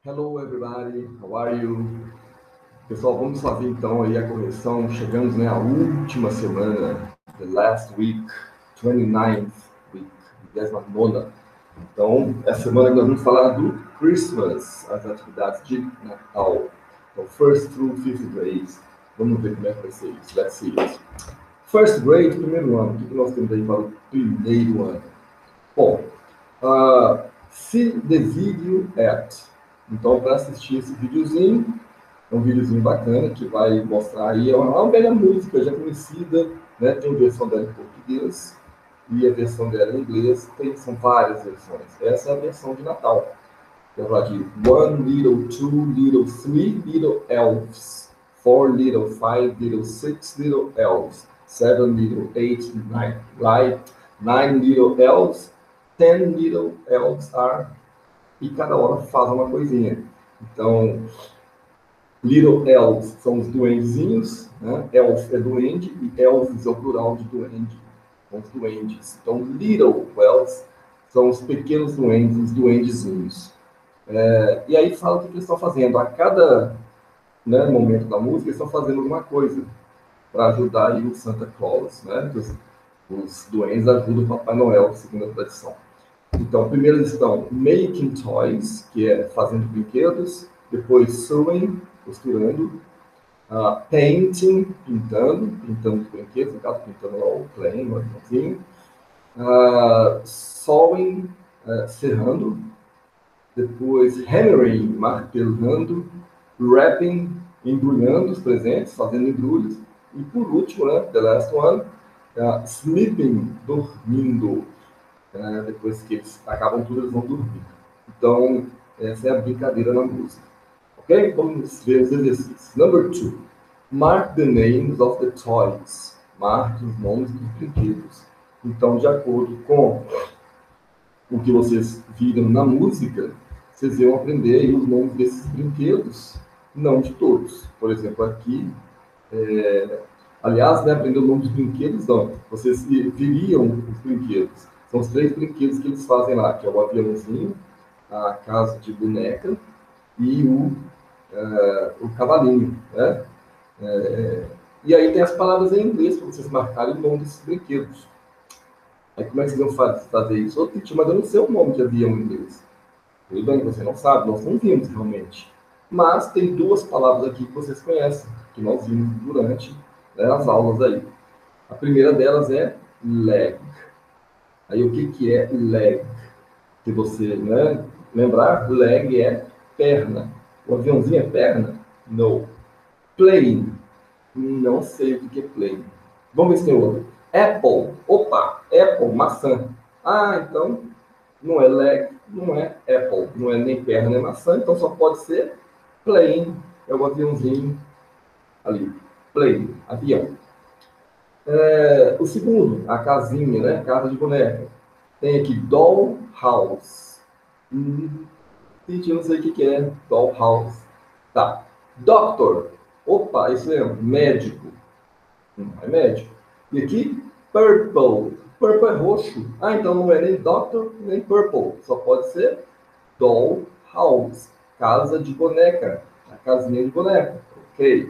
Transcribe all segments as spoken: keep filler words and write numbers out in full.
Hello everybody, how are you? Pessoal, vamos fazer então aí a correção. Chegamos, né, à última semana, the last week, twenty-ninth week, vigésima nona. Então, essa semana nós vamos falar do Christmas, as atividades de Natal. Então, first through fifth grade. Vamos ver como é que vai ser isso. Let's see it. First grade, primeiro ano. O que nós temos aí para o primeiro ano? Bom, uh, see the video at. Então, para assistir esse videozinho, é um videozinho bacana que vai mostrar aí, é uma, uma velha música já conhecida, né? Tem a versão dela em português e a versão dela em inglês, tem, são várias versões. Essa é a versão de Natal. Eu vou falar de One little, two little, three little elves, four little, five little, six little elves, seven little, eight, nine, nine, nine little elves, ten little elves are, e cada hora faz uma coisinha. Então, little elves são os duendezinhos, né? Elf é duende e elves é o plural de duende, são os duendes. Então, little elves são os pequenos duendes, os duendezinhos. É, e aí fala o que eles estão fazendo. A cada, né, momento da música, eles estão fazendo alguma coisa para ajudar aí o Santa Claus, né? Os, os duendes ajudam o Papai Noel, segundo a tradição. Então, primeiro eles estão making toys, que é fazendo brinquedos, depois sewing, costurando, uh, painting, pintando, pintando os brinquedos, no caso, pintando lá o plane, o aviãozinho, uh, sewing, uh, serrando, depois hammering, martelando, wrapping, embrulhando os presentes, fazendo embrulhos, e por último, né, the last one, uh, sleeping, dormindo. Uh, depois que eles acabam tudo, eles vão dormir. Então, essa é a brincadeira na música. Ok? Vamos ver os exercícios. Number two. Mark the names of the toys. Marque os nomes dos brinquedos. Então, de acordo com o que vocês viram na música, vocês iam aprender aí os nomes desses brinquedos, não de todos. Por exemplo, aqui, é... aliás, né, aprender o nome dos brinquedos, não. Vocês viriam os brinquedos. São os três brinquedos que eles fazem lá, que é o aviãozinho, a casa de boneca e o, uh, o cavalinho, né? É, e aí tem as palavras em inglês para vocês marcarem o nome desses brinquedos. Aí como é que vocês vão fazer isso? Ô, Titi, mas eu não sei o nome de avião em inglês. Tudo bem, você não sabe, nós não vimos realmente. Mas tem duas palavras aqui que vocês conhecem, que nós vimos durante, né, as aulas aí. A primeira delas é leg. Aí o que, que é leg? Se você, né, lembrar, leg é perna. O aviãozinho é perna? Não. Plane. Não sei o que é plane. Vamos ver se tem outro. Apple. Opa, Apple, maçã. Ah, então não é leg, não é apple. Não é nem perna nem maçã, então só pode ser plane. É o aviãozinho ali. Plane, avião. É, o segundo, a casinha, né? Casa de boneca. Tem aqui doll house. Hum, eu não sei o que é doll house. Tá. Doctor. Opa, isso é médico. Não é médico. E aqui, purple. Purple é roxo. Ah, então não é nem doctor, nem purple. Só pode ser doll house. Casa de boneca. A casinha de boneca. Ok.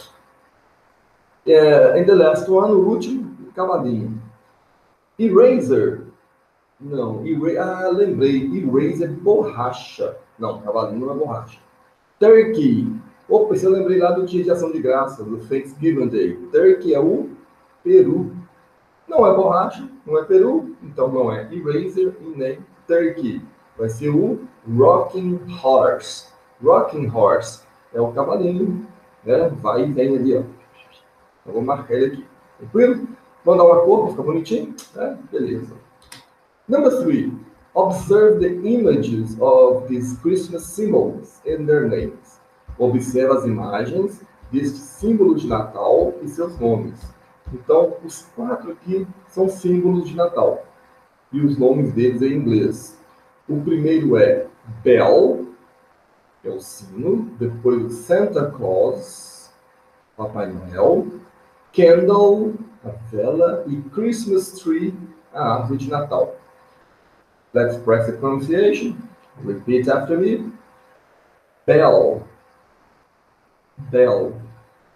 É, and the last one, o último, o cavalinho. Eraser. Não, erase, ah, lembrei, eraser é borracha. Não, cavalinho não é borracha. Turkey. Opa, isso eu lembrei lá do dia de ação de graças, do Thanksgiving Day. Turkey é o peru. Não é borracha, não é peru, então não é eraser e nem turkey. Vai ser o rocking horse. Rocking horse é o cavalinho, né? Vai e vem ali, ó. Eu vou marcar ele aqui. Tranquilo? Vamos dar uma cor para ficar bonitinho? É, beleza. Number three, observe the images of these Christmas symbols and their names. Observe as imagens deste símbolo de Natal e seus nomes. Então, os quatro aqui são símbolos de Natal. E os nomes deles em inglês. O primeiro é bell, que é o sino. Depois o Santa Claus, Papai Noel. Candle, a vela. E Christmas tree, a árvore de Natal. Let's practice the pronunciation. Repeat after me. Bell. Bell.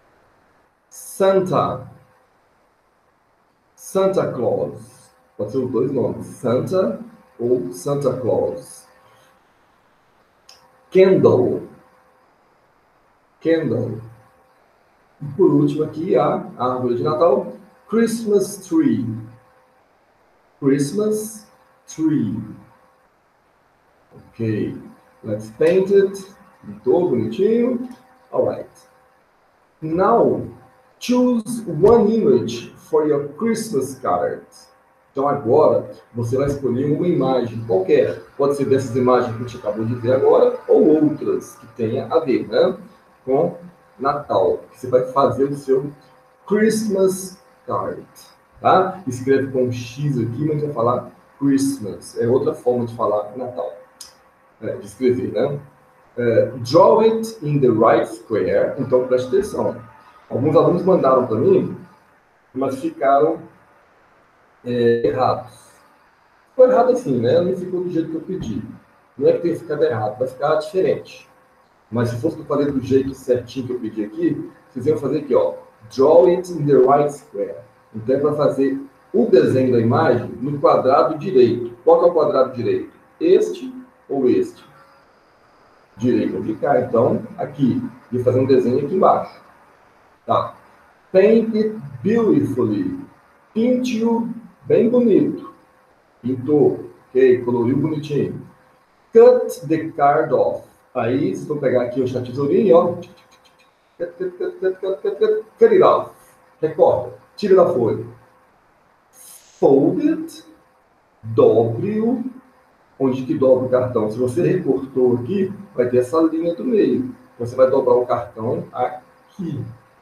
Santa. Santa Claus. Pode ser os dois nomes, Santa ou Santa Claus. Candle. Candle. E por último aqui, a árvore de Natal, Christmas tree. Christmas tree. Ok. Let's paint it. Pintou bonitinho. Alright. Now, choose one image for your Christmas card. Então agora você vai escolher uma imagem qualquer. Pode ser dessas imagens que a gente acabou de ver agora ou outras que tenha a ver, né, com Natal. Você vai fazer o seu Christmas card, tá? Escreve com um X aqui, mas vai falar Christmas. É outra forma de falar Natal, é, de escrever, né? É, draw it in the right square. Então preste atenção. Alguns alunos mandaram para mim, mas ficaram é, errados. Ficou errado assim, né? Não ficou do jeito que eu pedi. Não é que tenha ficado errado, vai ficar diferente. Mas se fosse para fazer do jeito certinho que eu pedi aqui, vocês iam fazer aqui, ó. Draw it in the right square. Então é para fazer o desenho da imagem no quadrado direito. Qual que é o quadrado direito? Este ou este? Direito de cá. Então, aqui. E fazer um desenho aqui embaixo. Tá. Paint it beautifully. Pinte-o bem bonito. Pintou. Ok, coloriu bonitinho. Cut the card off. Aí, vocês vão pegar aqui o tesourinho, ó. Cut, cut, cut, cut, cut, cut, cut, cut it off. Recorta. Tira da folha. Fold it. Dobre-o. Onde que dobra o cartão? Se você recortou aqui, vai ter essa linha do meio. Você vai dobrar o cartão aqui.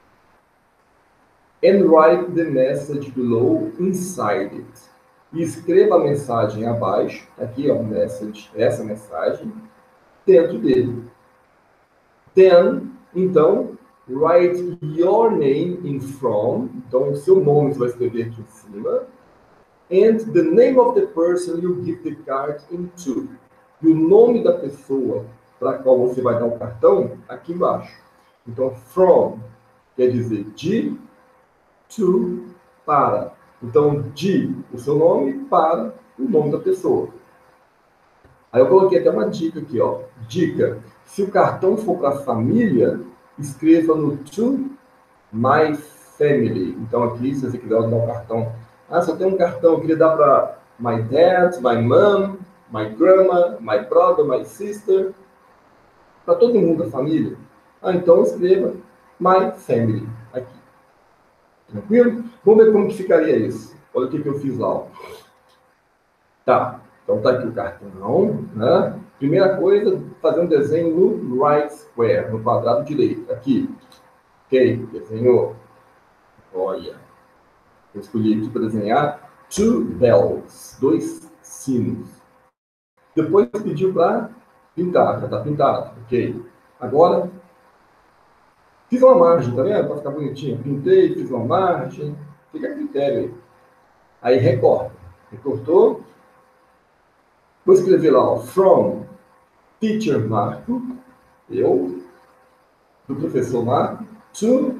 And write the message below inside it. E escreva a mensagem abaixo. Aqui, ó, message, essa mensagem. Dentro dele. Then, então, write your name in front. Então, o seu nome você vai escrever aqui em cima. And the name of the person you give the card into. E o nome da pessoa para a qual você vai dar o cartão, aqui embaixo. Então, from quer dizer de, to, para. Então, de, o seu nome, para o nome da pessoa. Aí eu coloquei até uma dica aqui, ó. Dica. Se o cartão for para a família, escreva no to my family. Então aqui, se você quiser dar um cartão. Ah, só tem um cartão, eu queria dar para my dad, my mom, my grandma, my brother, my sister. Para todo mundo da família. Ah, então escreva my family aqui. Tranquilo? Vamos ver como que ficaria isso. Olha o que, que eu fiz lá, ó. Tá. Então tá aqui o cartão, né? Primeira coisa, fazer um desenho no right square, no quadrado direito. Aqui. Ok, desenhou. Olha. Eu escolhi aqui para desenhar two bells, dois sinos. Depois pediu para pintar, já está pintado. Ok. Agora, fiz uma margem, tá vendo? Para ficar bonitinho. Pintei, fiz uma margem. Fica a critério aí. Aí recorta. Recortou. Vou escrever lá, ó, from teacher Marco, eu, do professor Marco, to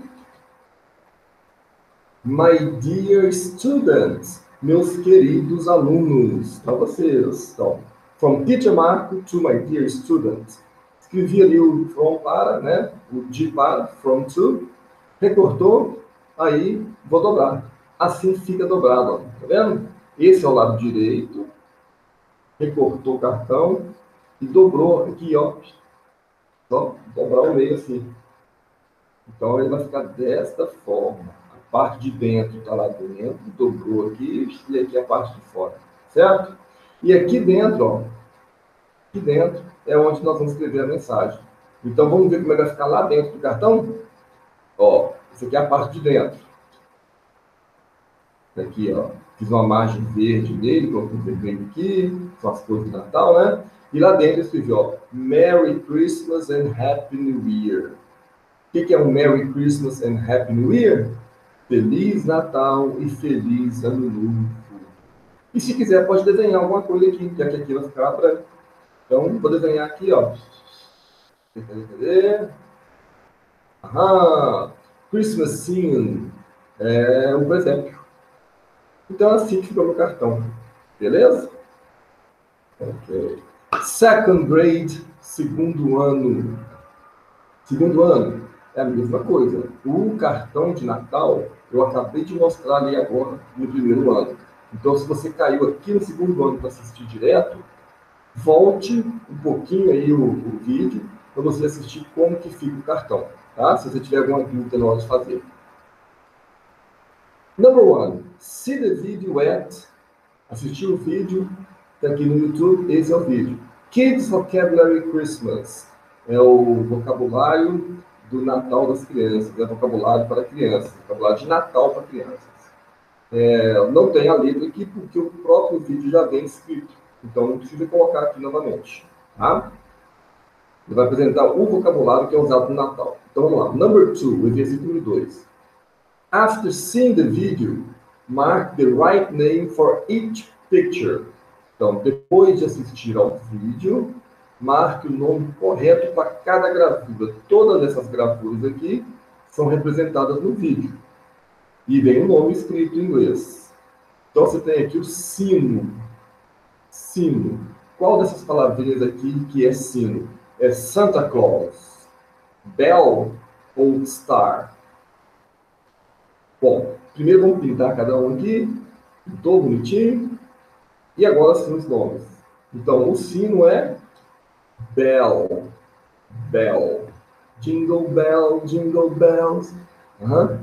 my dear students, meus queridos alunos, para vocês. Então, from teacher Marco to my dear students. Escrevi ali o from para, né? O de para, from to, recortou, aí vou dobrar. Assim fica dobrado, ó, tá vendo? Esse é o lado direito. Recortou o cartão e dobrou aqui, ó. Só dobrar o meio assim. Então ele vai ficar desta forma. A parte de dentro está lá dentro, dobrou aqui e aqui a parte de fora. Certo? E aqui dentro, ó. Aqui dentro é onde nós vamos escrever a mensagem. Então vamos ver como é que vai ficar lá dentro do cartão? Ó, essa aqui é a parte de dentro. Aqui, ó. Fiz uma margem verde nele, coloquei um vermelho aqui, são as cores do Natal, né? E lá dentro eu escrevi, ó, Merry Christmas and Happy New Year. O que, que é um Merry Christmas and Happy New Year? Feliz Natal e Feliz Ano Novo. E se quiser, pode desenhar alguma coisa aqui, já que aqui vai ficar branco. Então, vou desenhar aqui, ó. Cadê, cadê? Aham! Christmas scene é um presépio. Então, assim que ficou no cartão. Beleza? Ok. Second grade, segundo ano. Segundo ano é a mesma coisa. O cartão de Natal, eu acabei de mostrar ali agora, no primeiro ano. Então, se você caiu aqui no segundo ano para assistir direto, volte um pouquinho aí o, o vídeo para você assistir como que fica o cartão, tá? Se você tiver alguma dúvida na hora de fazer. Number one, see the video at, assistir o vídeo, tá aqui no YouTube, esse é o vídeo. Kids Vocabulary Christmas, é o vocabulário do Natal das crianças, é vocabulário para crianças, vocabulário de Natal para crianças. É, não tem a letra aqui porque o próprio vídeo já vem escrito, então não precisa colocar aqui novamente, tá? Ele vai apresentar o vocabulário que é usado no Natal. Então vamos lá. Number two, o exercício número dois. After seeing the video, mark the right name for each picture. Então, depois de assistir ao vídeo, marque o nome correto para cada gravura. Todas essas gravuras aqui são representadas no vídeo. E vem o nome escrito em inglês. Então, você tem aqui o sino. Sino. Qual dessas palavrinhas aqui que é sino? É Santa Claus, Bell ou Star? Bom, primeiro vamos pintar cada um aqui. Pintou bonitinho. E agora sim os nomes. Então, o sino é Bell. Bell. Jingle bell, jingle bells. Uhum.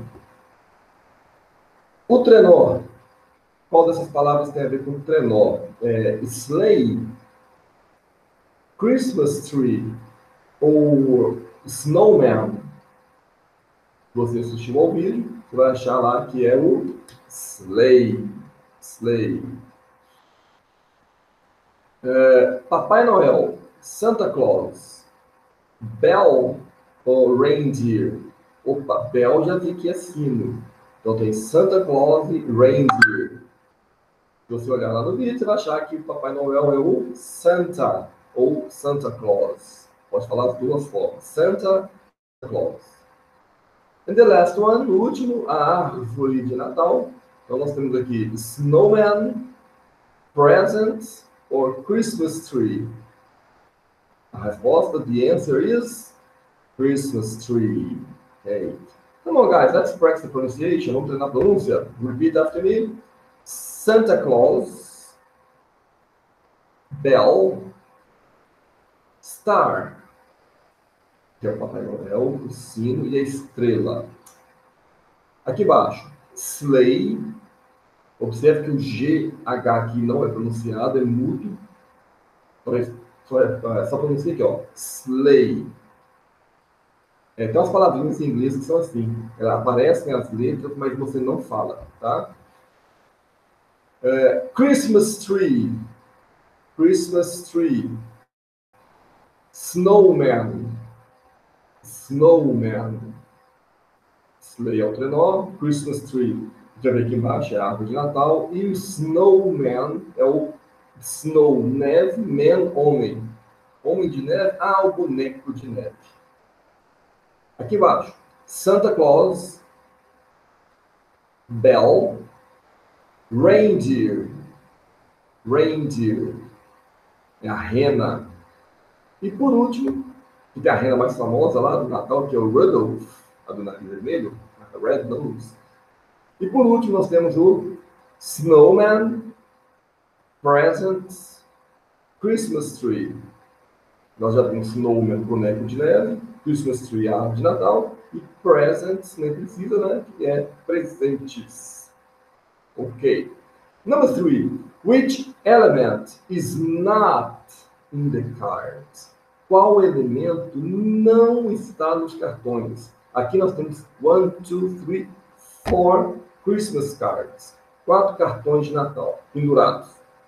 O trenó. Qual dessas palavras tem a ver com trenó? É sleigh, Christmas tree ou snowman. Você assistiu ao vídeo, você vai achar lá que é o sleigh. Sleigh. É, Papai Noel, Santa Claus, Bell ou reindeer. Opa, Bell já vi que é sino. Então tem Santa Claus e reindeer. Se você olhar lá no vídeo, você vai achar que o Papai Noel é o Santa ou Santa Claus. Pode falar de duas formas. Santa Claus. And the last one, o último, a árvore de Natal. Então nós temos aqui snowman, present or Christmas tree. A resposta, the answer is Christmas tree. Okay. Come on, guys, let's practice the pronunciation. Vamos treinar a pronúncia. Repeat after me. Santa Claus, Bell, Star, que é o Papai Noel, o sino e a estrela. Aqui embaixo, sleigh. Observe que o G H aqui não é pronunciado, é mudo. Só, é, só pronuncia aqui, ó. Sleigh. É, tem umas palavrinhas em inglês que são assim. Elas aparecem as letras, mas você não fala, tá? É, Christmas tree. Christmas tree. Snowman. Snowman. Sleigh é o trenó. Christmas tree. Já vê aqui embaixo, é a árvore de Natal. E o snowman é o snow, neve, man, homem. Homem de neve, ah, o boneco de neve. Aqui embaixo, Santa Claus, Bell, reindeer. Reindeer é a rena. E por último, que tem a rena mais famosa lá do Natal, que é o Rudolph, a do nariz vermelho, a Red Nose. E por último, nós temos o Snowman, Presents, Christmas Tree. Nós já temos Snowman, boneco de neve, Christmas Tree, árvore de Natal, e Presents, nem precisa, né? Que é presentes. Ok. Number three. Which element is not in the card? Qual elemento não está nos cartões? Aqui nós temos one, two, three, four Christmas cards. Quatro cartões de Natal pendurados.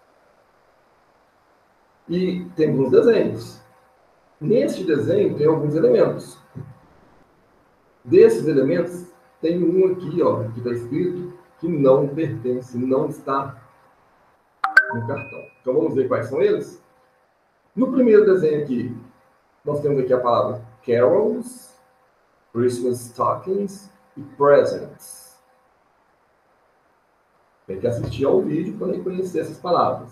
E temos uns desenhos. Neste desenho tem alguns elementos. Desses elementos, tem um aqui, ó, que está escrito que não pertence, não está no cartão. Então vamos ver quais são eles? No primeiro desenho aqui, Nós temos aqui a palavra carols, Christmas stockings e presents. Tem que assistir ao vídeo para reconhecer essas palavras.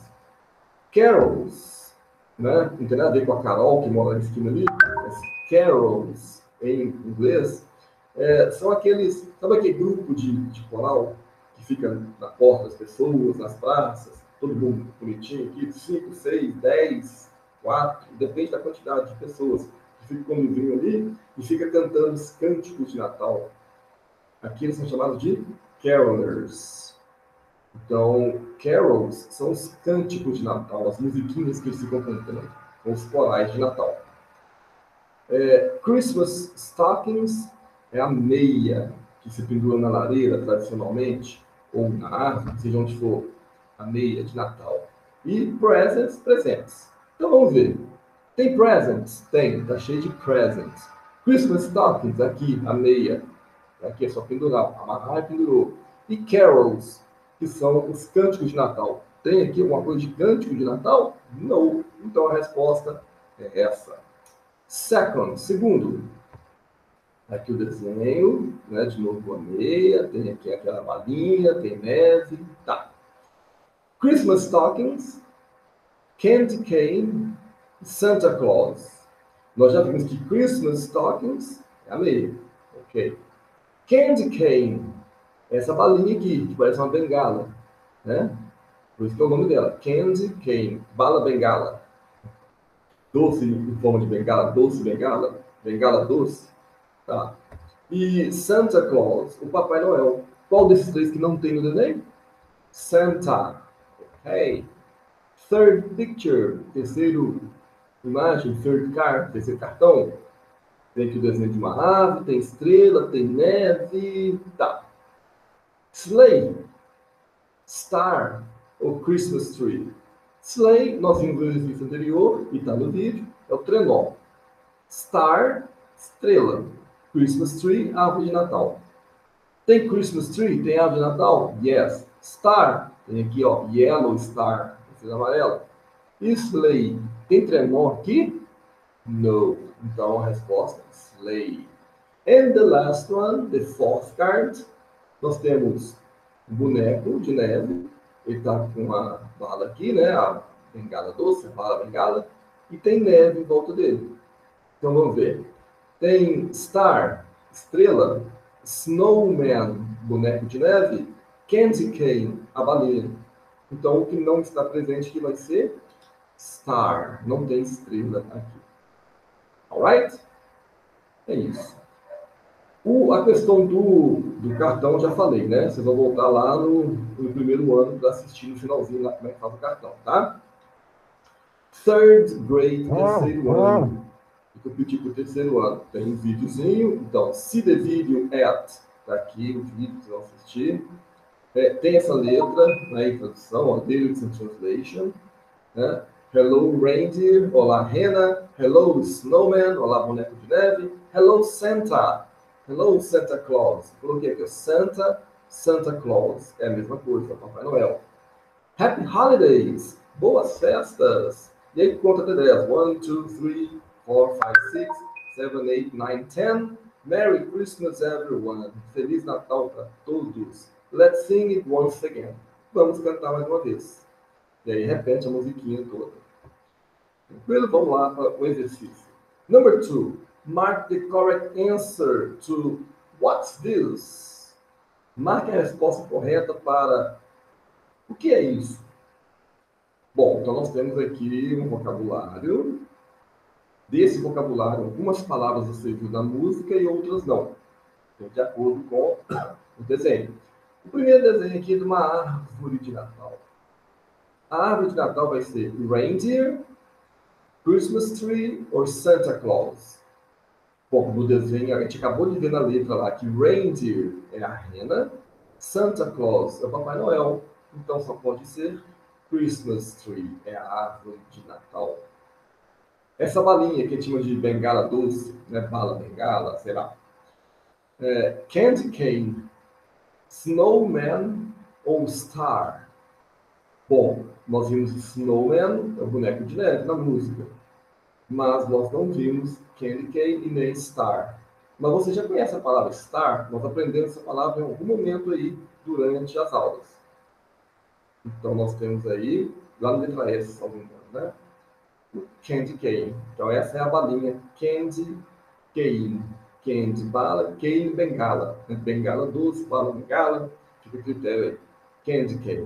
Carols, né? Não tem nada a ver com a Carol que mora na esquina ali, mas carols, em inglês, é, são aqueles, sabe aquele grupo de, de coral que fica na porta das pessoas, nas praças, todo mundo bonitinho aqui, cinco, seis, dez, quatro, depende da quantidade de pessoas que ficam com o livrinho ali e fica cantando os cânticos de Natal. Aqui eles são chamados de carolers. Então, carols são os cânticos de Natal, as musiquinhas que eles ficam cantando, os corais de Natal. É, Christmas stockings é a meia que se pendura na lareira, tradicionalmente, ou na árvore, seja onde for, a meia de Natal. E presents, presentes. Então, vamos ver. Tem presents? Tem, tá cheio de presents. Christmas stockings, aqui, a meia. Aqui é só pendurar, amarrar e pendurou. E carols, que são os cânticos de Natal. Tem aqui alguma coisa de cântico de Natal? Não. Então a resposta é essa. Second, segundo. Aqui o desenho, né, de novo a meia, tem aqui aquela balinha, tem neve, tá. Christmas stockings, candy cane, Santa Claus. Nós já vimos que Christmas stockings é a meia, ok? Candy cane, essa balinha aqui, que parece uma bengala, né? Por isso que é o nome dela, Candy Cane, bala bengala. Doce em forma de bengala, doce bengala, bengala doce, tá? E Santa Claus, o Papai Noel. Qual desses três que não tem no desenho? Santa, ok. Third picture, terceiro imagem, third card, terceiro cartão. Tem aqui o desenho de uma árvore, tem estrela, tem neve, tá. Sleigh, star ou Christmas tree. Sleigh, nós vimos no exercício anterior e está no vídeo, é o trenó. Star, estrela. Christmas tree, árvore de Natal. Tem Christmas tree? Tem árvore de Natal? Yes. Star, tem aqui, ó, yellow star, essa amarela. E sleigh, tem trenó aqui? No. Então a resposta é sleigh. And the last one, the fourth card, nós temos um boneco de neve. Ele está com uma bala aqui, né? A bengala doce, a bala bengala. E tem neve em volta dele. Então vamos ver. Tem star, estrela. Snowman, boneco de neve. Candy cane, a baleia. Então o que não está presente aqui vai ser star. Não tem estrela aqui. Alright? É isso. O, a questão do, do cartão, já falei, né? Vocês vão voltar lá no, no primeiro ano para assistir no finalzinho lá como é que faz o cartão, tá? Third grade, terceiro ano. O que eu pedi para o terceiro ano? Tem um videozinho. Então, see the video at. Tá aqui o vídeo que vocês vão assistir. É, tem essa letra na introdução, ó, Lyrics and Translation. Né? Hello, reindeer. Olá, rena. Hello, snowman. Olá, boneco de neve. Hello, Santa. Hello, Santa Claus. Coloquei aqui, Santa, Santa Claus. É a mesma coisa, Papai Noel. Happy Holidays. Boas festas. E aí, conta até dez. one, two, three, four, five, six, seven, eight, nine, ten. Merry Christmas, everyone. Feliz Natal para todos. Let's sing it once again. Vamos cantar mais uma vez. E aí, repete a musiquinha toda. Tranquilo? Vamos lá para o exercício. Number two. Mark the correct answer to what's this? Marque a resposta correta para o que é isso? Bom, então nós temos aqui um vocabulário. Desse vocabulário, algumas palavras você viu na música e outras não. De acordo com o desenho. O primeiro desenho aqui é de uma árvore de Natal. A árvore de Natal vai ser reindeer, Christmas tree ou Santa Claus. Bom, no desenho, a gente acabou de ver na letra lá que reindeer é a rena, Santa Claus é o Papai Noel, então só pode ser Christmas tree, é a árvore de Natal. Essa balinha que a gente chama de bengala doce, né, bala bengala, sei lá, é, candy cane, snowman ou star. Bom, nós vimos snowman, é o boneco de neve na música. mas nós não vimos candy cane e nem star. Mas você já conhece a palavra star? Nós aprendemos essa palavra em algum momento aí durante as aulas. Então, nós temos aí, lá no letra S, se não me engano, né? O candy cane. Então, essa é a balinha candy cane. Candy, bala, cane, bengala. Bengala doce, bala, bengala. Fica o critério aí. Candy cane.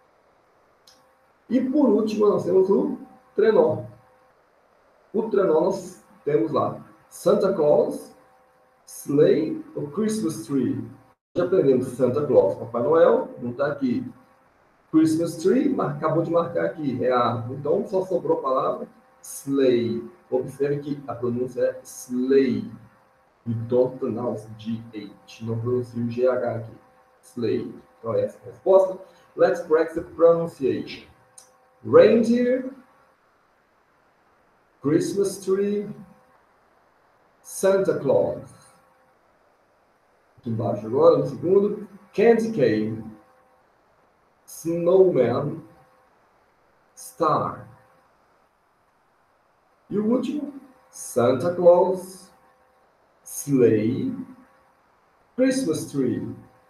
E, por último, nós temos o trenó. O trenó nós temos lá Santa Claus, Sleigh ou Christmas Tree. Já aprendemos Santa Claus, Papai Noel, não está aqui. Christmas Tree, acabou de marcar aqui, é a árvore. Então, só sobrou a palavra Sleigh. Observe que a pronúncia é Sleigh. You don't pronounce G H. Não pronuncia o G H aqui. Sleigh. Então, essa é a resposta. Let's practice pronunciation. Reindeer, Christmas Tree, Santa Claus. Aqui embaixo agora, no segundo. Candy cane, snowman, star. E o último, Santa Claus, sleigh, Christmas tree.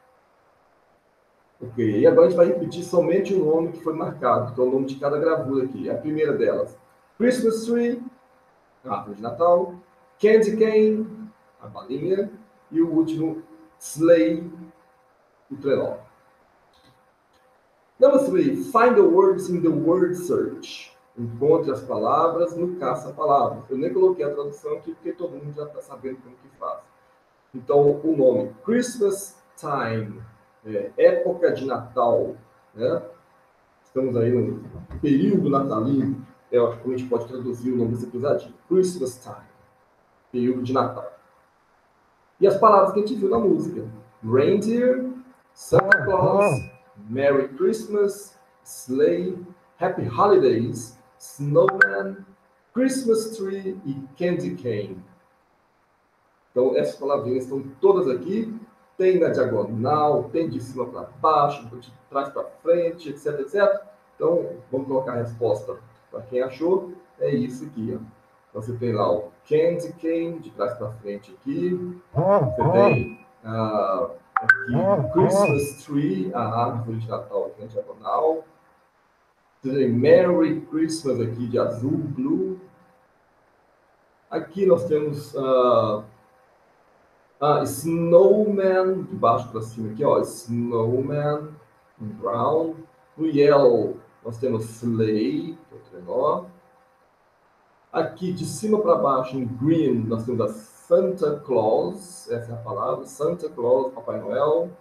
Ok, e agora a gente vai repetir somente o nome que foi marcado, que é o nome de cada gravura aqui. A primeira delas, Christmas tree, a árvore de Natal, candy cane, a balinha, e o último, sleigh, o trenó. Number three, find the words in the word search. Encontre as palavras no caça-palavras. Eu nem coloquei a tradução aqui porque todo mundo já está sabendo como que faz. Então, o nome Christmas time, é, época de Natal, né? Estamos aí no período natalino. Eu acho que a gente pode traduzir o nome desse episódio. Christmas time, período de Natal. E as palavras que a gente viu na música: reindeer, Santa Claus, Merry Christmas, sleigh, Happy Holidays, snowman, Christmas tree e candy cane. Então, essas palavrinhas estão todas aqui. Tem na diagonal, tem de cima para baixo, de trás para frente, etc, etcétera. Então, vamos colocar a resposta para quem achou. É isso aqui, ó. Então, você tem lá o candy cane, de trás para frente aqui. Você tem uh, aqui o Christmas tree, a árvore de Natal aqui na diagonal. Você tem Merry Christmas aqui de azul, blue. Aqui nós temos uh, uh, Snowman, de baixo para cima aqui, ó. Snowman, em brown. No yellow nós temos Sleigh, que é o trenó. Aqui de cima para baixo, em green, nós temos a Santa Claus, essa é a palavra, Santa Claus, Papai Noel.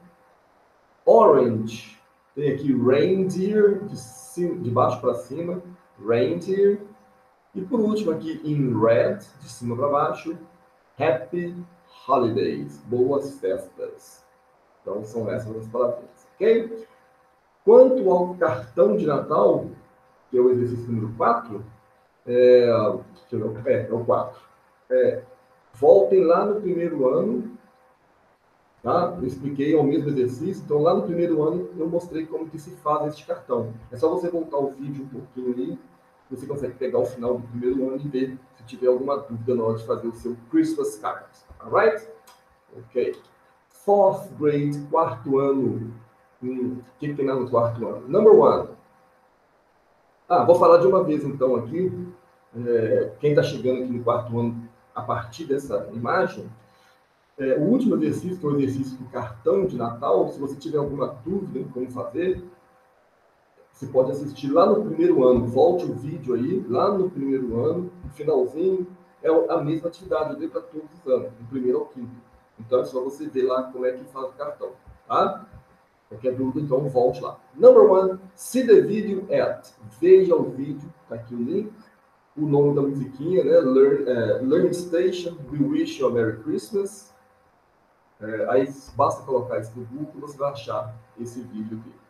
Orange, tem aqui reindeer, de, cima, de baixo para cima, reindeer. E por último aqui em red, de cima para baixo, Happy Holidays, boas festas. Então são essas as palavrinhas, ok? Quanto ao cartão de Natal, que é o exercício número quatro, é, deixa eu ver, é, é o quatro. É, voltem lá no primeiro ano, tá? Eu expliquei o mesmo exercício, então lá no primeiro ano eu mostrei como que se faz este cartão. É só você voltar o vídeo um pouquinho ali, você consegue pegar o final do primeiro ano e ver se tiver alguma dúvida na hora de fazer o seu Christmas card. Alright? Ok. Fourth grade, quarto ano. Hum, o que, que tem lá no quarto ano? Number one. Ah, vou falar de uma vez então aqui. É, quem está chegando aqui no quarto ano a partir dessa imagem, é, o último exercício, que é o exercício do cartão de Natal, se você tiver alguma dúvida em como fazer, você pode assistir lá no primeiro ano. Volte o vídeo aí, lá no primeiro ano, no finalzinho, é a mesma atividade, eu dei para todos os anos, do primeiro ao quinto. Então é só você ver lá como é que faz o cartão, tá? Qualquer dúvida, então volte lá. Number one, see the video at. Veja o vídeo, tá aqui o link. O nome da musiquinha, né? Learn, uh, Learn Station, We Wish You a Merry Christmas. Uh, aí basta colocar isso no Google, você vai achar esse vídeo aqui.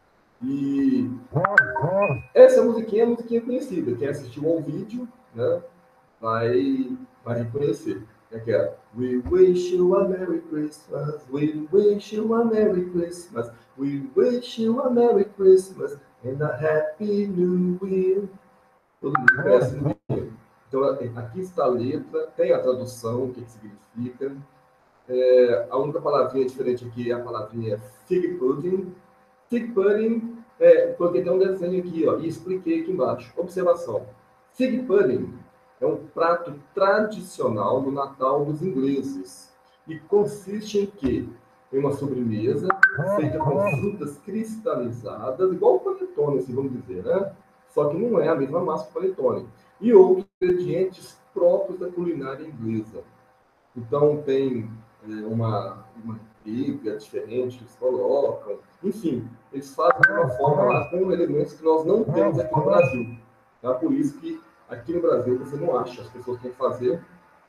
E essa musiquinha é a musiquinha conhecida. Quem assistiu ao vídeo, né, vai, vai reconhecer. É que é We wish you a Merry Christmas, we wish you a Merry Christmas, we wish you a Merry Christmas and a Happy New Year. Todo mundo conhece a musiquinha. Então, aqui está a letra, tem a tradução, o que, que significa. É, a única palavrinha diferente aqui é a palavrinha fig pudding. Fig pudding, é, porque tem um desenho aqui, ó, e expliquei aqui embaixo. Observação. Fig pudding é um prato tradicional do Natal dos ingleses e consiste em quê? Em uma sobremesa feita com frutas cristalizadas, igual o panetone, assim, vamos dizer, né? Só que não é a mesma massa do panetone. E outros ingredientes próprios da culinária inglesa. Então, tem é, uma, uma manteiga diferente que eles colocam. Enfim, eles fazem de uma forma lá com elementos que nós não temos aqui no Brasil. Tá? Por isso que aqui no Brasil você não acha. As pessoas têm que fazer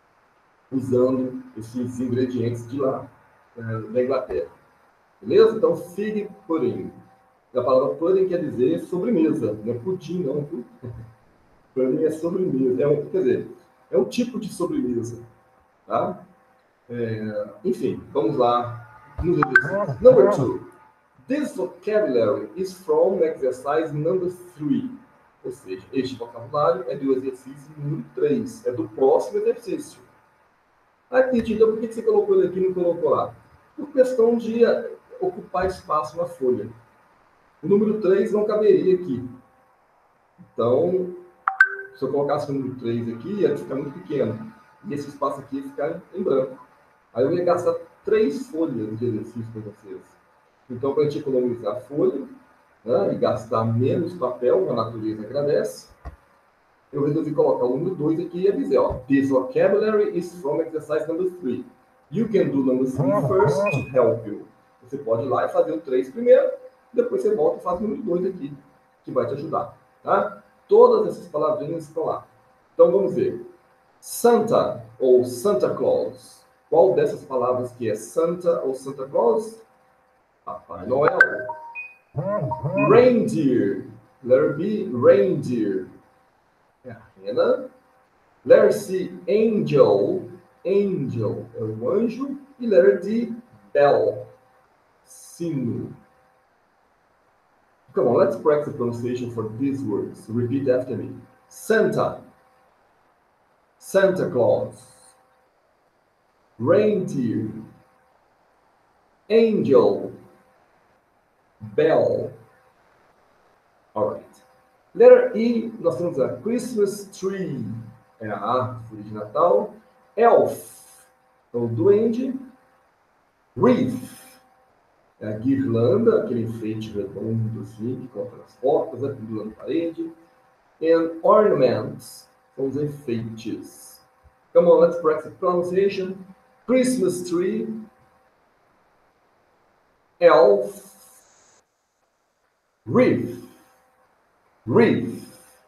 usando esses ingredientes de lá, é, da Inglaterra. Beleza? Então, fig pudding. A palavra pudding quer dizer sobremesa, não é pudim, não. Pudding é sobremesa. É um, quer dizer, é um tipo de sobremesa. Tá? É, enfim, vamos lá nos exercícios. Number two. This vocabulary is from exercise number three. Ou seja, este vocabulário é do exercício número três. É do próximo exercício. Aqui, então, por que você colocou ele aqui e não colocou lá? Por questão de ocupar espaço na folha. O número três não caberia aqui. Então, se eu colocasse o número três aqui, ia ficar muito pequeno. E esse espaço aqui ia ficar em branco. Aí eu ia gastar três folhas de exercício para vocês. Então, para a gente economizar folha, né, e gastar menos papel, a natureza agradece, eu resolvi colocar o número dois aqui e avisei, ó, this vocabulary is from exercise number three. You can do number three first to help you. Você pode ir lá e fazer o três primeiro, depois você volta e faz o número dois aqui, que vai te ajudar. Tá? Todas essas palavrinhas estão lá. Então, vamos ver. Santa ou Santa Claus. Qual dessas palavras que é Santa ou Santa Claus? Papai Noel. Reindeer. Letter B, reindeer. É a rena. Letter C, angel. Angel é o anjo. E letter D, bell. Sino. Come on, let's practice the pronunciation for these words. Repeat after me. Santa. Santa Claus. Reindeer. Angel. Bell. All right. Letter E, nós temos a Christmas tree, é a árvore de Natal. Elf, é o duende. Wreath, é a guirlanda, aquele enfeite redondo assim, que coloca nas portas, né, pendura na parede. And ornaments, são os enfeites. Come on, let's practice pronunciation. Christmas tree. Elf. Wreath. Wreath.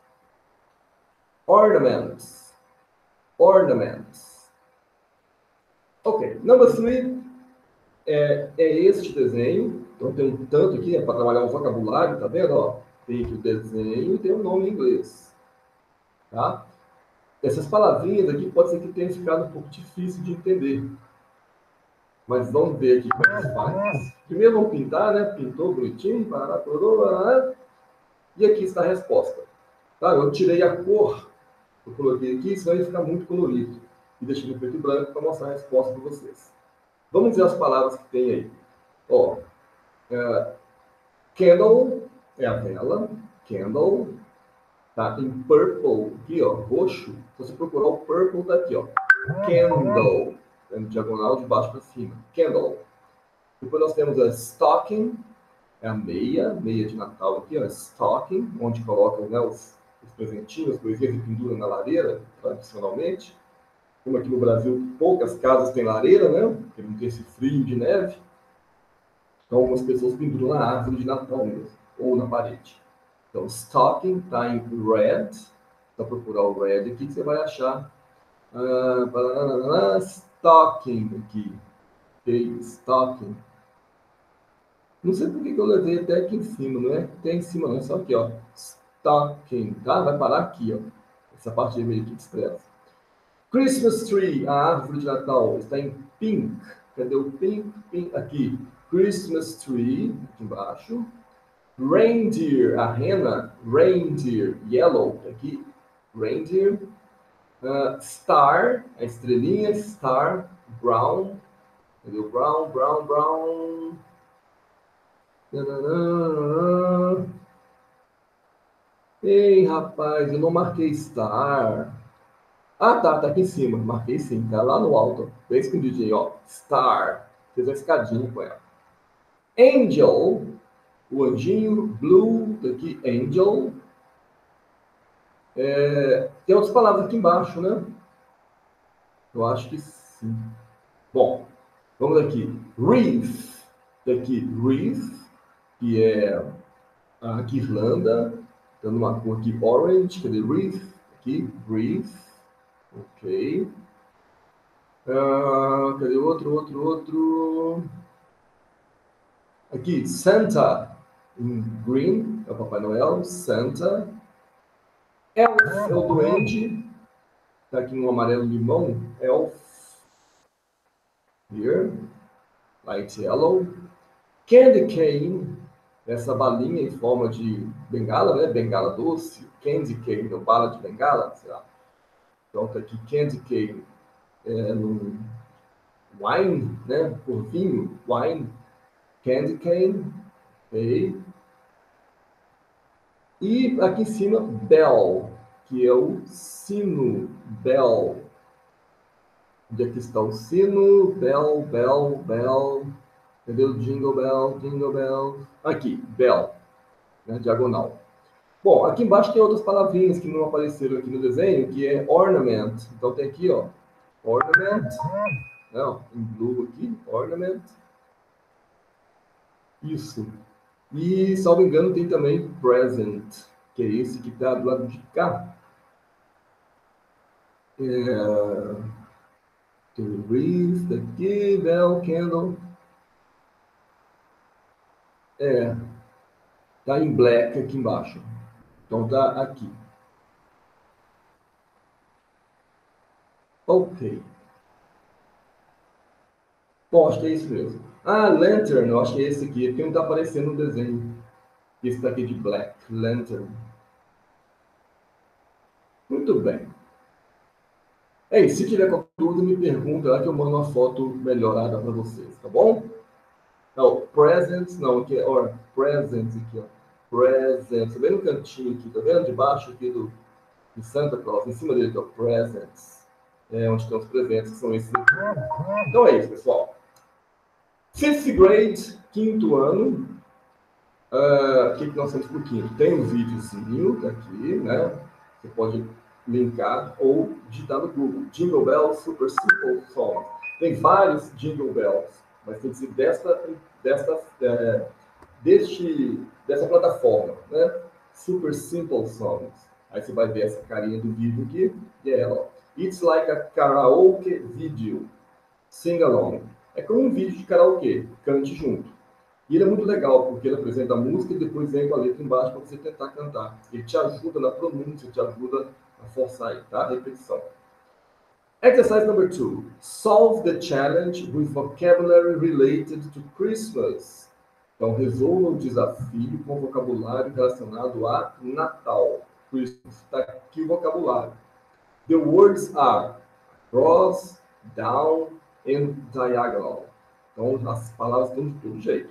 Ornaments. Ornaments. Ok. Number three é, é este desenho. Então tem um tanto aqui, é para trabalhar o vocabulário, tá vendo? Ó, tem aqui o desenho e tem o nome em inglês. Tá? Essas palavrinhas aqui pode ser que tenha ficado um pouco difícil de entender. Mas vamos ver aqui como é que faz. Primeiro vamos pintar, né? Pintou bonitinho, parará, parará, e aqui está a resposta. Tá? Eu tirei a cor, eu coloquei aqui, senão ia ficar muito colorido. E deixei no preto e branco para mostrar a resposta para vocês. Vamos ver as palavras que tem aí. Ó, é, candle é a vela, candle, tá? Em purple, aqui ó, roxo. Se você procurar o purple, tá aqui ó, candle, é no diagonal de baixo para cima, candle. Depois nós temos a stocking, é a meia, meia de Natal aqui, ó, stocking, onde colocam, né, os, os presentinhos, as coisinhas que penduram na lareira, tradicionalmente. Como aqui no Brasil, poucas casas têm lareira, né? Porque não tem esse frio de neve. Então, algumas pessoas penduram na árvore de Natal mesmo, ou na parede. Então, stocking está em red. Para procurar o red aqui, que você vai achar. Uh, stocking aqui. Okay, stocking. Não sei por que eu levei até aqui em cima, não é? Até em cima não, só aqui, ó. Stocking, tá? Vai parar aqui, ó. Essa parte meio aqui expressa. Christmas tree, a árvore de Natal, está em pink. Cadê o pink? Pink aqui. Christmas tree, aqui embaixo. Reindeer, a rena. Reindeer, yellow, aqui. Reindeer. Uh, star, a estrelinha, star, brown, entendeu? Brown, brown, brown. Nananana. Ei, rapaz, eu não marquei star. Ah, tá, tá aqui em cima. Marquei sim, tá lá no alto. Bem escondidinho, ó. Star. Fez uma escadinha com ela. Angel, o anjinho. Blue, daqui, angel. É, tem outras palavras aqui embaixo, né? Eu acho que sim. Bom, vamos aqui. Wreath. Daqui, wreath, que é a guirlanda. Dando uma cor aqui, orange. Cadê wreath? Aqui, wreath. Ok. Ah, cadê outro, outro, outro? Aqui, Santa, em green, é o Papai Noel. Santa. Elf é o duende. Tá aqui no amarelo limão. Elf. Here. Light yellow. Candy cane. Essa balinha em forma de bengala, né? Bengala doce. Candy cane, ou bala de bengala, sei lá. Então tá aqui candy cane. É, no wine, né? Por vinho. Wine. Candy cane. Ok. E aqui em cima, bell, que é o sino. Bell. Onde é que está o sino? Bell, bell, bell. Entendeu? Jingle bell, jingle bell. Aqui, bell, né? Diagonal. Bom, aqui embaixo tem outras palavrinhas que não apareceram aqui no desenho, que é ornament. Então tem aqui, ó, ornament. Não, em blue aqui, ornament. Isso. E, salvo engano, tem também present, que é esse que está do lado de cá. É... Tem wreath daqui, bell, candle. É, tá em black aqui embaixo. Então tá aqui. Ok. Bom, acho que é isso mesmo. Ah, lantern, eu acho que é esse aqui. É porque não tá aparecendo no desenho. Esse daqui de black, lantern. Muito bem. Ei, se tiver qualquer dúvida, me pergunta lá que eu mando uma foto melhorada para vocês, tá bom? Não, presents, não, aqui é, ó, presents aqui, ó. Presents, bem no cantinho aqui, tá vendo? Debaixo aqui do, de Santa Claus, em cima dele aqui, ó, presents. É onde estão os presentes, que são esses aqui. Então é isso, pessoal. Fifth grade, quinto ano. Uh, o que, que nós temos por quinto? Tem um videozinho aqui, né? Você pode linkar ou digitar no Google. Jingle Bells Super Simple Songs. Tem vários Jingle Bells, mas tem que ser desta, desta, é, deste, dessa plataforma, né? Super Simple Songs. Aí você vai ver essa carinha do vídeo aqui, e é ela, ó. It's like a karaoke video. Sing along. É como um vídeo de karaokê. Cante junto. E ele é muito legal, porque ele apresenta a música e depois vem com a letra embaixo para você tentar cantar. Ele te ajuda na pronúncia, te ajuda a forçar aí, tá? Repetição. Exercise number two. Solve the challenge with vocabulary related to Christmas. Então, resolva o desafio com vocabulário relacionado a Natal. Christmas. Está aqui o vocabulário. The words are across, down and diagonal. Então, as palavras estão de todo jeito.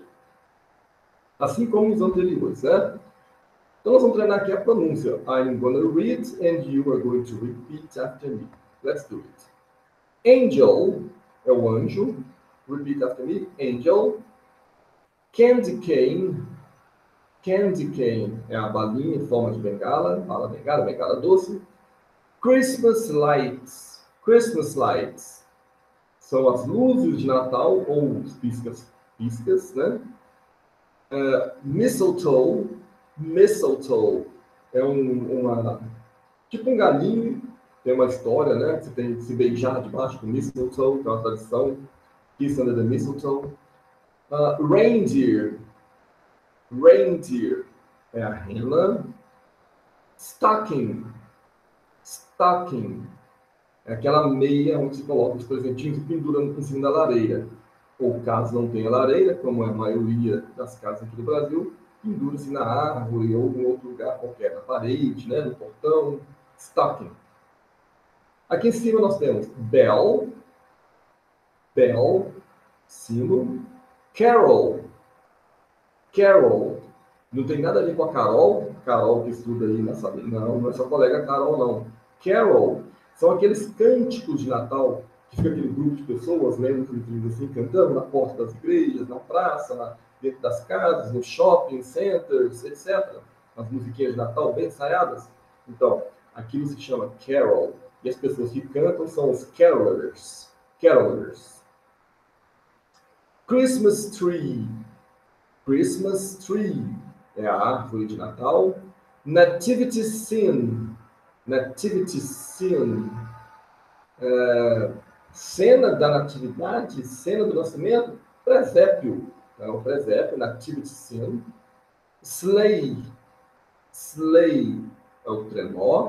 Assim como os anteriores, né? Então, nós vamos treinar aqui a pronúncia. I'm gonna read and you are going to repeat after me. Let's do it. Angel é o anjo. Repeat after me. Angel. Candy cane. Candy cane é a balinha em forma de bengala. Bala bengala, bengala doce. Christmas lights. Christmas lights são as luzes de Natal ou os piscas, piscas, né? Uh, mistletoe, mistletoe é um, uma tipo um galinho, tem uma história, né? Você tem que se beijar debaixo do mistletoe, que é uma tradição. Kiss under the mistletoe. Uh, reindeer, reindeer é a rena. Stocking, stocking é aquela meia onde se coloca os presentinhos e pendura em cima da lareira. Ou caso não tenha lareira, como é a maioria das casas aqui do Brasil, pendura-se na árvore ou em outro lugar qualquer, na parede, né, no portão. Stocking. Aqui em cima nós temos bell, bell, símbolo, carol, carol. Não tem nada a ver com a Carol, Carol que estuda aí nessa... Não, não é sua colega Carol, não. Carol são aqueles cânticos de Natal, que fica aquele grupo de pessoas, lendo livros assim, cantando na porta das igrejas, na praça, na, dentro das casas, no shopping centers, etcétera. As musiquinhas de Natal bem ensaiadas. Então, aquilo se chama carol. E as pessoas que cantam são os carolers. Carolers. Christmas tree. Christmas tree é a árvore de Natal. Nativity scene. Nativity scene. É, cena da natividade, cena do nascimento. Presépio. Então, presépio, nativity scene. Sleigh. Sleigh é o trenó.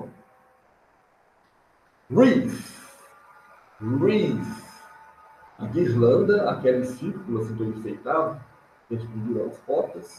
Wreath. Wreath. A guirlanda, aquele círculo assim, todo enfeitado, que a gente pendura as portas.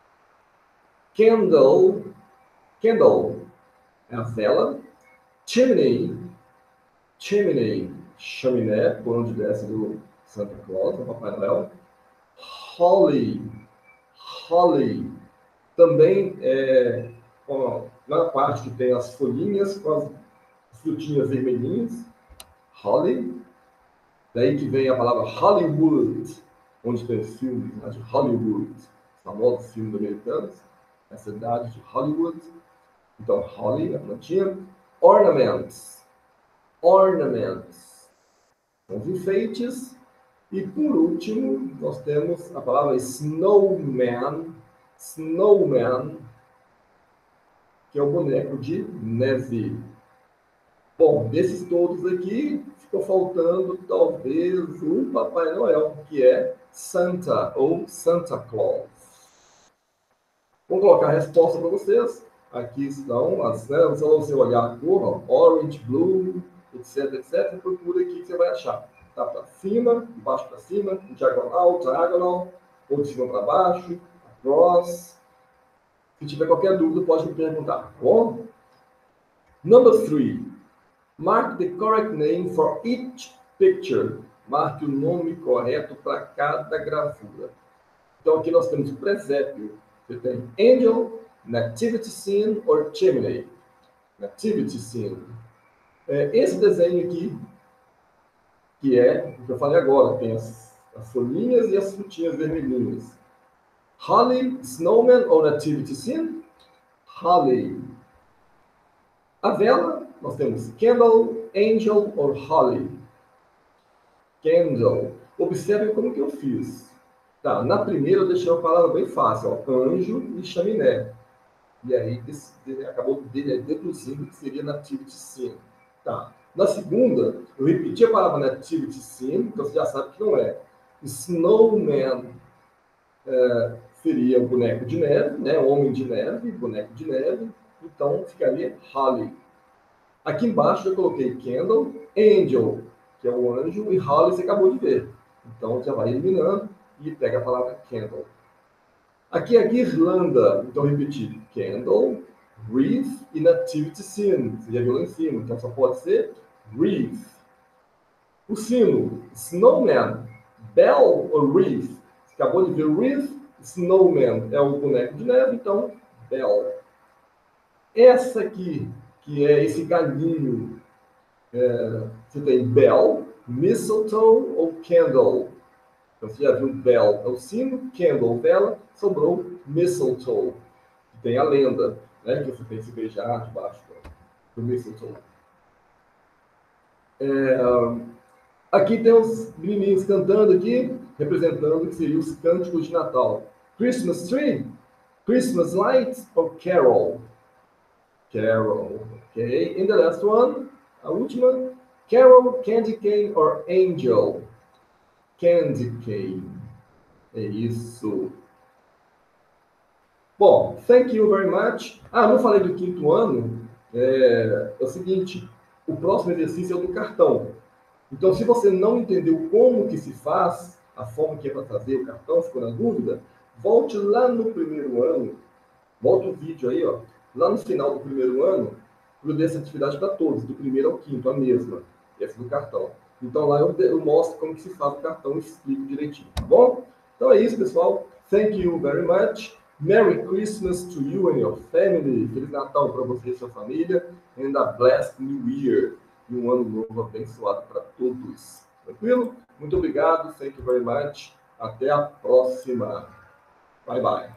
Candle. Candle é a vela. Chimney. Chimney. Chaminé, por onde desce do Santa Claus, do Papai Noel. Holly. Holly. Também é ó, na parte que tem as folhinhas com as frutinhas vermelhinhas. Holly. Daí que vem a palavra Hollywood, onde tem os filmes né, de Hollywood, famosos filmes americanos, a cidade de Hollywood. Então, Holly, a plantinha. Ornaments. Ornaments. São os enfeites. E, por último, nós temos a palavra snowman. Snowman, que é o boneco de neve. Bom, desses todos aqui, ficou faltando talvez o Papai Noel, que é Santa ou Santa Claus. Vou colocar a resposta para vocês. Aqui estão as, né? Só você olhar a cor, ó, orange, blue, etc, etc. Procura aqui que você vai achar. Tá para cima, de baixo para cima, diagonal, diagonal, ou de cima para baixo, across. Se tiver qualquer dúvida, pode me perguntar, tá bom? Number three. Mark the correct name for each picture. Marque o nome correto para cada gravura. Então, aqui nós temos o presépio. Você tem angel, nativity scene or chimney. Nativity scene. É, esse desenho aqui, que é o que eu falei agora, tem as, as folhinhas e as frutinhas vermelhinhas. Holly, snowman ou nativity scene? Holly. A vela, nós temos candle, angel ou holly. Candle. Observe como que eu fiz. Tá, na primeira eu deixei uma palavra bem fácil, ó, anjo e chaminé. E aí acabou deduzindo que seria nativity scene. Tá. Na segunda, eu repeti a palavra nativity scene, então você já sabe que não é. Snowman é, seria o boneco de neve, né? Homem de neve, boneco de neve. Então ficaria holly. Aqui embaixo eu coloquei candle, angel, que é o anjo, e holly você acabou de ver. Então já vai eliminando e pega a palavra candle. Aqui é a guirlanda, então repetir candle, wreath e nativity scene. Você já viu lá em cima, então só pode ser wreath. O sino, snowman, bell ou wreath? Você acabou de ver wreath, snowman é o boneco de neve, então bell. Essa aqui, que é esse galinho, é, você tem bell, mistletoe ou candle. Então você já viu bell é o sino, candle, vela, sobrou mistletoe. Que tem a lenda, né, que você tem que se beijar debaixo do, do mistletoe. É, aqui tem os menininhos cantando aqui, representando que seriam os cânticos de Natal. Christmas tree, Christmas lights ou carol? Carol, ok. And the last one, a última, carol, candy cane or angel? Candy cane. É isso. Bom, thank you very much. Ah, não falei do quinto ano. É, é o seguinte, o próximo exercício é o do cartão. Então, se você não entendeu como que se faz, a forma que é para fazer o cartão, ficou na dúvida, volte lá no primeiro ano, volta o vídeo aí, ó, lá no final do primeiro ano, eu dei essa atividade para todos, do primeiro ao quinto, a mesma, essa do cartão. Então lá eu, eu mostro como que se faz o cartão e explico direitinho, tá bom? Então é isso, pessoal. Thank you very much. Merry Christmas to you and your family. Feliz Natal para você e sua família. And a blessed New Year. E um ano novo abençoado para todos. Tranquilo? Muito obrigado. Thank you very much. Até a próxima. Bye, bye.